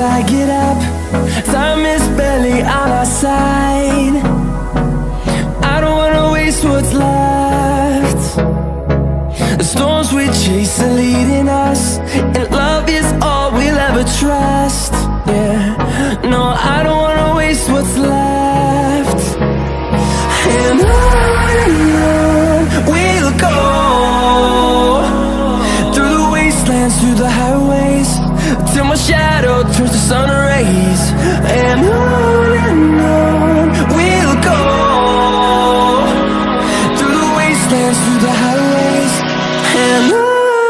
I get up, time is barely on our side. I don't wanna waste what's left. The storms we chase are leading us, and love is all we'll ever trust. Yeah, no, I don't wanna waste what's left. And on we'll go, through the wastelands, through the highways, till my shadow turns to sun rays. And on we'll go, through the wastelands, through the highways, and on we'll go.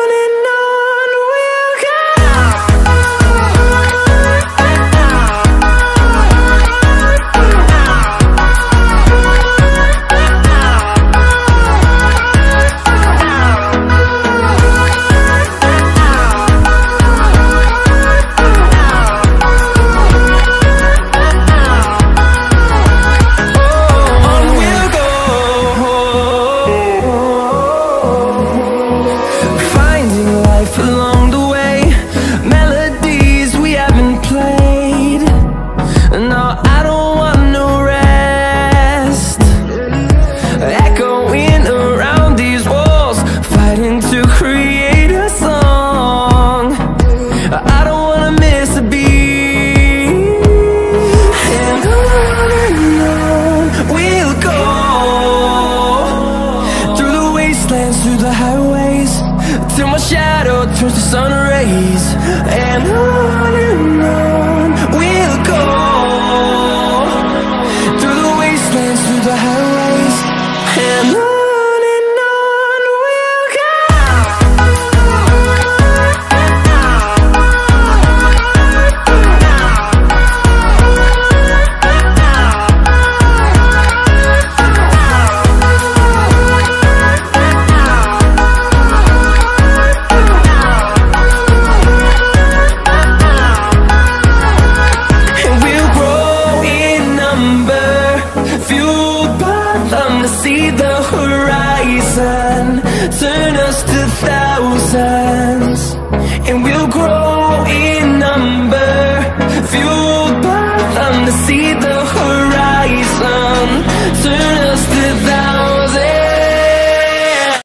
Along the way, melodies we haven't played. No, I don't want no rest. Echoing around these walls, fighting to create a song. I don't wanna miss a beat. And on we'll go, through the wastelands, through the highways, till my shadow turns to sun rays. And on we'll go, through the wastelands, through the highways, and on we'll go. See the horizon, turn us to thousands, and we'll grow in number, fueled by them to see the horizon, turn